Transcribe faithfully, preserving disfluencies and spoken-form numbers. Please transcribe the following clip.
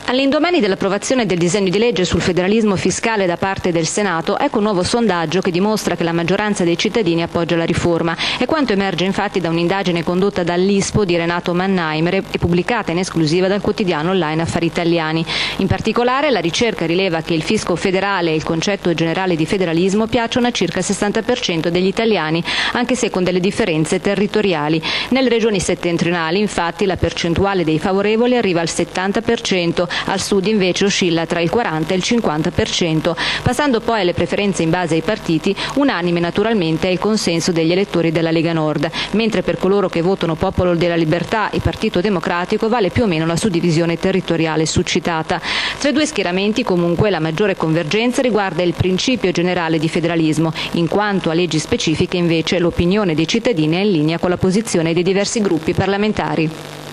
All'indomani dell'approvazione del disegno di legge sul federalismo fiscale da parte del Senato, ecco un nuovo sondaggio che dimostra che la maggioranza dei cittadini appoggia la riforma. È quanto emerge infatti da un'indagine condotta dall'Ispo di Renato Mannheimer e pubblicata in esclusiva dal quotidiano online Affari Italiani. In particolare la ricerca rileva che il fisco federale e il concetto generale di federalismo piacciono a circa il sessanta per cento degli italiani, anche se con delle differenze territoriali. Nelle regioni settentrionali, infatti, la percentuale dei favorevoli arriva al settanta per cento, al sud invece oscilla tra il quaranta e il cinquanta per cento. Passando poi alle preferenze in base ai partiti, unanime naturalmente è il consenso degli elettori della Lega Nord, mentre per coloro che votano Popolo della Libertà e Partito Democratico vale più o meno la suddivisione territoriale succitata. Tra i due schieramenti comunque la maggiore convergenza riguarda il principio generale di federalismo, in quanto a leggi specifiche invece l'opinione dei cittadini è in linea con la posizione dei diversi gruppi parlamentari.